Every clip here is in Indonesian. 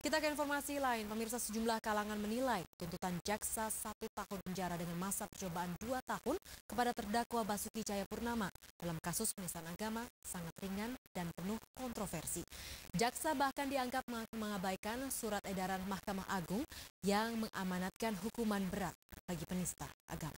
Kita ke informasi lain, pemirsa sejumlah kalangan menilai tuntutan jaksa 1 tahun penjara dengan masa percobaan 2 tahun kepada terdakwa Basuki Cahayapurnama dalam kasus penistaan agama sangat ringan dan penuh kontroversi. Jaksa bahkan dianggap mengabaikan surat edaran Mahkamah Agung yang mengamanatkan hukuman berat bagi penista agama.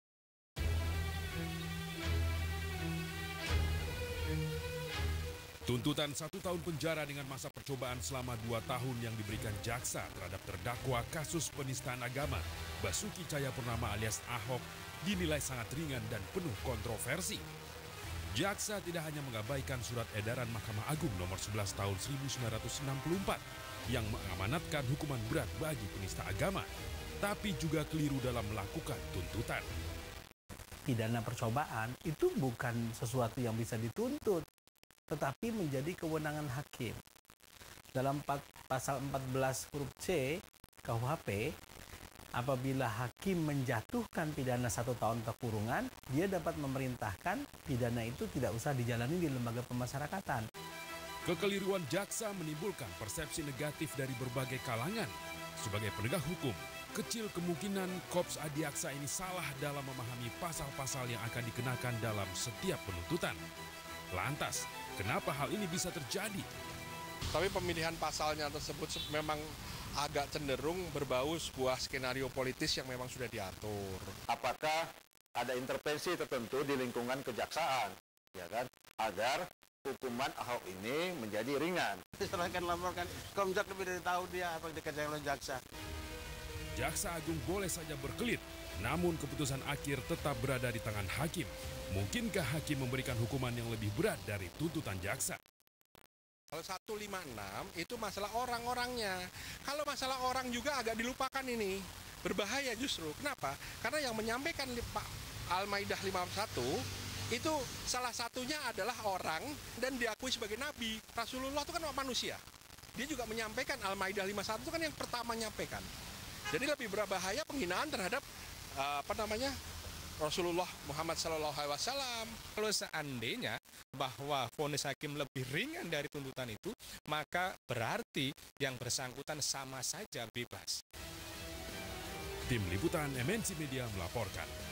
Tuntutan 1 tahun penjara dengan masa percobaan selama 2 tahun yang diberikan jaksa terhadap terdakwa kasus penistaan agama Basuki Cahayapurnama alias Ahok dinilai sangat ringan dan penuh kontroversi. Jaksa tidak hanya mengabaikan surat edaran Mahkamah Agung nomor 11 tahun 1964 yang mengamanatkan hukuman berat bagi penista agama, tapi juga keliru dalam melakukan tuntutan. Pidana percobaan itu bukan sesuatu yang bisa dituntut, tetapi menjadi kewenangan hakim. Dalam pasal 14 huruf C KUHP, apabila hakim menjatuhkan pidana 1 tahun atau kurungan, dia dapat memerintahkan pidana itu tidak usah dijalani di lembaga pemasyarakatan. Kekeliruan jaksa menimbulkan persepsi negatif dari berbagai kalangan. Sebagai penegak hukum, kecil kemungkinan Korps Adiaksa ini salah dalam memahami pasal-pasal yang akan dikenakan dalam setiap penuntutan. Lantas, kenapa hal ini bisa terjadi? Tapi pemilihan pasalnya tersebut memang agak cenderung berbau sebuah skenario politis yang memang sudah diatur. Apakah ada intervensi tertentu di lingkungan kejaksaan, ya kan, agar hukuman Ahok ini menjadi ringan? Silahkan laporkan, Komjak lebih dari tahu dia apa yang dikerjakan oleh jaksa. Jaksa Agung boleh saja berkelit, namun keputusan akhir tetap berada di tangan hakim. Mungkinkah hakim memberikan hukuman yang lebih berat dari tuntutan jaksa? Kalau 156 itu masalah orang-orangnya. Kalau masalah orang juga agak dilupakan ini. Berbahaya justru. Kenapa? Karena yang menyampaikan Pak Al-Maidah 51 itu salah satunya adalah orang dan diakui sebagai nabi. Rasulullah itu kan manusia. Dia juga menyampaikan Al-Maidah 51 itu kan yang pertama menyampaikan. Jadi lebih berbahaya penghinaan terhadap Rasulullah Muhammad SAW. Kalau seandainya bahwa vonis hakim lebih ringan dari tuntutan itu, maka berarti yang bersangkutan sama saja bebas. Tim Liputan MNC Media melaporkan.